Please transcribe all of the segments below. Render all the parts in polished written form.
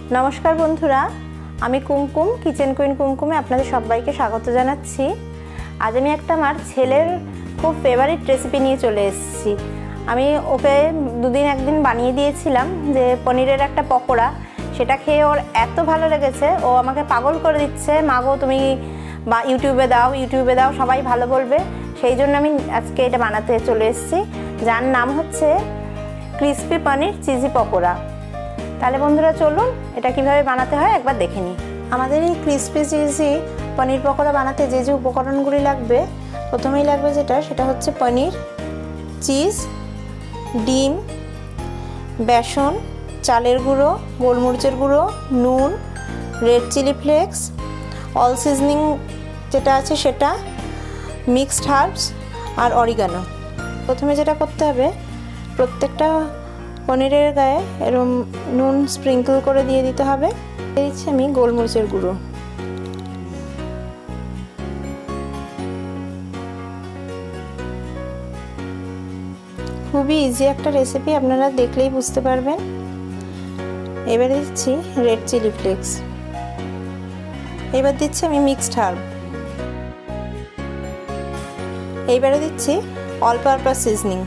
নমস্কার বন্ধুরা, আমি কুমকুম কিচেন কুইন কুমকুমে আপনাদের সবাইকে স্বাগত জানাচ্ছি। আজ আমি একটা আমার ছেলের খুব ফেভারিট রেসিপি নিয়ে চলে এসেছি। আমি ওকে একদিন বানিয়ে দিয়েছিলাম যে পনিরের একটা পকোড়া, সেটা খেয়ে ওর এত ভালো লেগেছে, ও আমাকে পাগল করে দিচ্ছে, মা গো তুমি বা ইউটিউবে দাও সবাই ভালো বলবে। সেই জন্য আমি আজকে এটা বানাতে চলে এসেছি, যার নাম হচ্ছে ক্রিসপি পনির চিজি পকোড়া। তাহলে বন্ধুরা চলুন এটা কিভাবে বানাতে হয় একবার দেখে নিই। আমাদের এই ক্রিসপি চিজি পনির পকোড়া বানাতে যে যে উপকরণগুলি লাগবে, প্রথমেই লাগবে সেটা হচ্ছে পনির, চিজ, ডিম, বেসন, চালের গুঁড়ো, গোলমরিচের গুঁড়ো, নুন, red chilli flakes, all seasoning যেটা আছে সেটা, মিক্সড হার্বস আর অরিগানো। প্রথমে যেটা করতে হবে, প্রত্যেকটা পনিরের গায়ে এরকম নুন স্প্রিঙ্কল করে দিয়ে দিতে হবে। দিচ্ছি আমি গোলমরিচের গুঁড়ো, খুবই ইজি একটা রেসিপি, আপনারা দেখলেই বুঝতে পারবেন। এবারে দিচ্ছি রেড চিলি ফ্লেক্স, এবার দিচ্ছি আমি মিক্সড হার্ব, এইবারে দিচ্ছি অল পারপাস সিজনিং,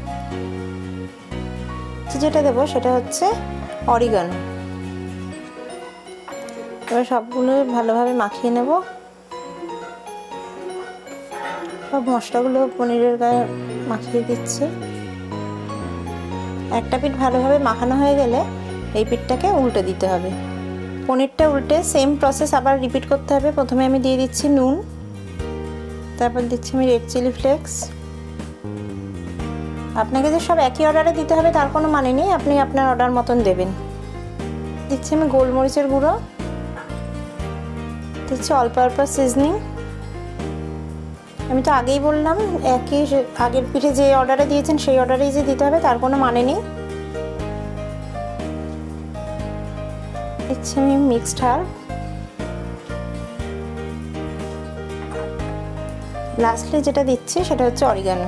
যেটা দেবো সেটা হচ্ছে অরিগানো। এবার সবগুলো ভালোভাবে মাখিয়ে নেব। সব মশলাগুলো পনিরের গায়ে মাখিয়ে দিচ্ছি। একটা পিঠ ভালোভাবে মাখানো হয়ে গেলে এই পিঠটাকে উল্টে দিতে হবে। পনিরটা উল্টে সেম প্রসেস আবার রিপিট করতে হবে। প্রথমে আমি দিয়ে দিচ্ছি নুন, তারপর দিচ্ছি আমি রেড চিলি ফ্লেক্স। আপনাকে যে সব একই অর্ডারে দিতে হবে তার কোনো মানে নেই, আপনি আপনার অর্ডার মতন দেবেন। দিচ্ছি আমি গোলমরিচের গুঁড়ো, দিচ্ছি অল পারপাস সিজনিং। আমি তো আগেই বললাম একই আগের পিঠে যে অর্ডারে দিয়েছেন সেই অর্ডারেই যে দিতে হবে তার কোনো মানে নেই। দিচ্ছি আমি মিক্সড হার্ব, লাস্টলি যেটা দিচ্ছি সেটা হচ্ছে অরিগানো।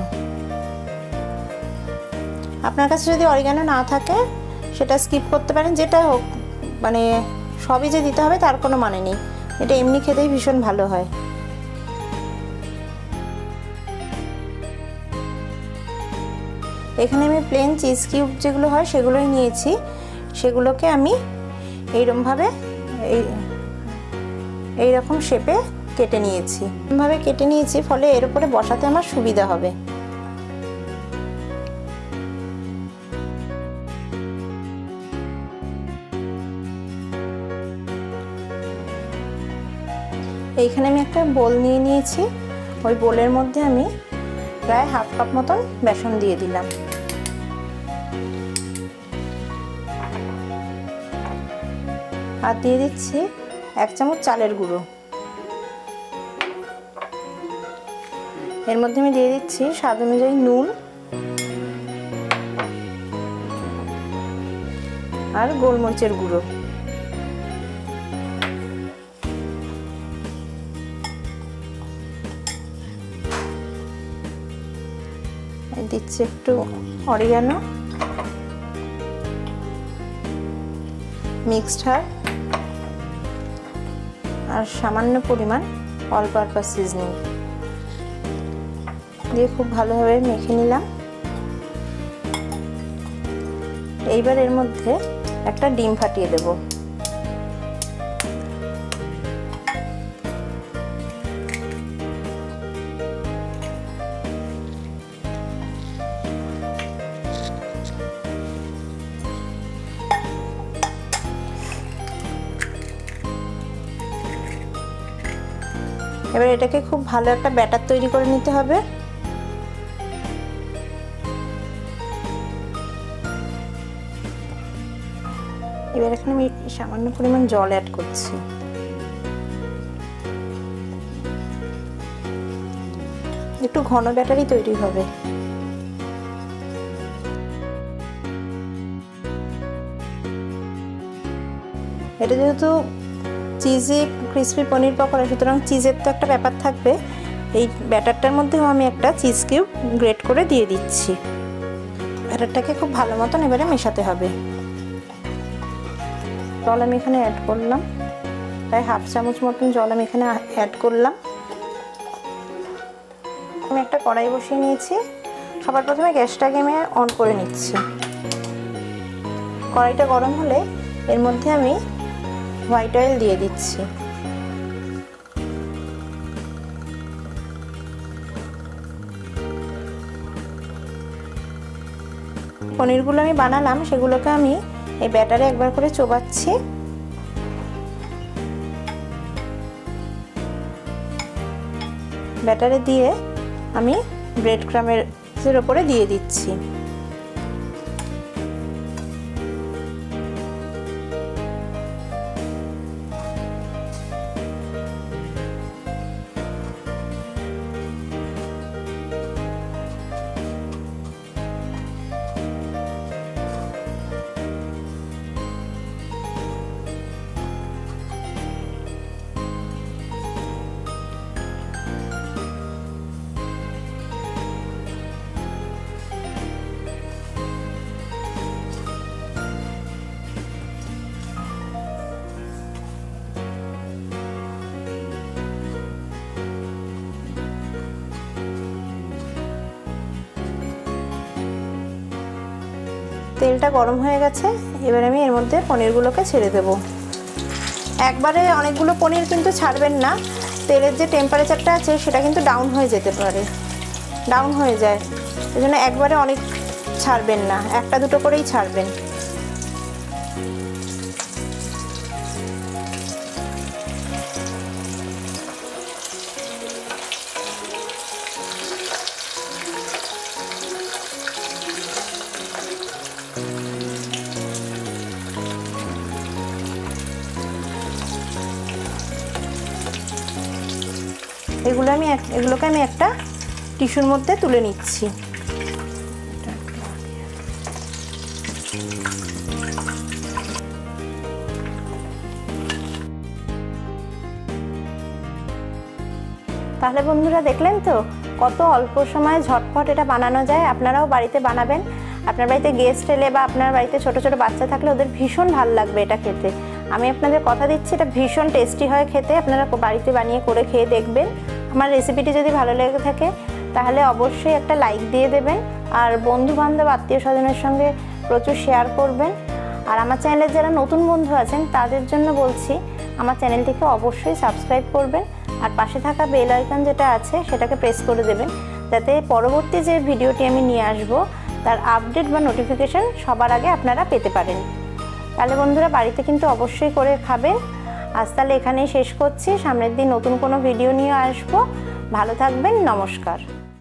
আপনার কাছে যদি অরিগানো না থাকে সেটা স্কিপ করতে পারেন, যেটা হোক, মানে সবই যে দিতে হবে তার কোনো মানে নেই, এটা এমনি খেতেই ভীষণ ভালো হয়। এখানে আমি প্লেন চিজ কিউব যেগুলো হয় সেগুলোই নিয়েছি, সেগুলোকে আমি এইরকমভাবে এইরকম শেপে কেটে নিয়েছি। এরকমভাবে কেটে নিয়েছি, ফলে এর উপরে বসাতে আমার সুবিধা হবে। এইখানে আমি একটা বোল নিয়ে নিয়েছি, ওই বোলের মধ্যে আমি প্রায় হাফ কাপ মতন বেসন দিয়ে দিলাম। আর দিয়ে দিচ্ছি 1 চামচ চালের গুঁড়ো। এর মধ্যে আমি দিয়ে দিচ্ছি স্বাদ অনুযায়ী নুন আর গোলমরিচের গুঁড়ো। দিচ্ছি একটু অরিগানো, মিক্সড হার্ব আর সামান্য পরিমাণ অল পারপাস সিজনিং দিয়ে খুব ভালোভাবে মেখে নিলাম। এইবার এর মধ্যে একটা ডিম ফাটিয়ে দেব। এবার এটাকে খুব ভালো একটা ব্যাটার তৈরি করে নিতে হবে। এবার এখানে আমি সামান্য পরিমাণ জল অ্যাড করছি। একটু ঘন ব্যাটারই তৈরি হবে। এটা যেহেতু চিজি ক্রিসপি পনির পকোড়া, সুতরাং চিজের তো একটা ব্যাপার থাকবে। এই ব্যাটারটার মধ্যেও আমি একটা চিজ কিউব গ্রেট করে দিয়ে দিচ্ছি। ব্যাটারটাকে খুব ভালো মতন এবারে মেশাতে হবে। জল আমি এখানে অ্যাড করলাম, প্রায় হাফ চামচ মতন জল আমি এখানে অ্যাড করলাম। আমি একটা কড়াই বসিয়ে নিয়েছি, সবার প্রথমে গ্যাসটাকে আমি অন করে নিচ্ছি। কড়াইটা গরম হলে এর মধ্যে আমি হোয়াইট অয়েল দিয়ে দিচ্ছি। পনিরগুলো আমি বানালাম সেগুলোকে আমি এই ব্যাটারে একবার করে চোবাচ্ছি। ব্যাটারে দিয়ে আমি ব্রেড ক্রামের উপরে দিয়ে দিচ্ছি। তেলটা গরম হয়ে গেছে, এবার আমি এর মধ্যে পনিরগুলোকে ছেড়ে দেব। একবারে অনেকগুলো পনির কিন্তু ছাড়বেন না, তেলের যে টেম্পারেচারটা আছে সেটা কিন্তু ডাউন হয়ে যেতে পারে, ডাউন হয়ে যায়, এই জন্য একবারে অনেক ছাড়বেন না, একটা দুটো করেই ছাড়বেন। এগুলোকে আমি একটা টিস্যুর মধ্যে তুলে নিচ্ছি। তাহলে বন্ধুরা দেখলেন তো কত অল্প সময়ে ঝটপট এটা বানানো যায়। আপনারাও বাড়িতে বানাবেন। আপনার বাড়িতে গেস্ট এলে বা আপনার বাড়িতে ছোট ছোট বাচ্চা থাকলে ওদের ভীষণ ভালো লাগবে এটা খেতে। আমি আপনাদের কথা দিচ্ছি এটা ভীষণ টেস্টি হয় খেতে। আপনারা বাড়িতে বানিয়ে করে খেয়ে দেখবেন। আমার রেসিপিটি যদি ভালো লেগে থাকে তাহলে অবশ্যই একটা লাইক দিয়ে দেবেন, আর বন্ধু বান্ধব আত্মীয় স্বজনের সঙ্গে প্রচুর শেয়ার করবেন। আর আমার চ্যানেলের যারা নতুন বন্ধু আছেন তাদের জন্য বলছি আমার চ্যানেলটিকে অবশ্যই সাবস্ক্রাইব করবেন, আর পাশে থাকা বেল আইকন যেটা আছে সেটাকে প্রেস করে দেবেন, যাতে পরবর্তী যে ভিডিওটি আমি নিয়ে আসব তার আপডেট বা নোটিফিকেশন সবার আগে আপনারা পেতে পারেন। তাহলে বন্ধুরা বাড়িতে কিন্তু অবশ্যই করে খাবেন। আজ তাহলে এখানেই শেষ করছি, সামনের দিন নতুন কোনো ভিডিও নিয়ে আসবো। ভালো থাকবেন, নমস্কার।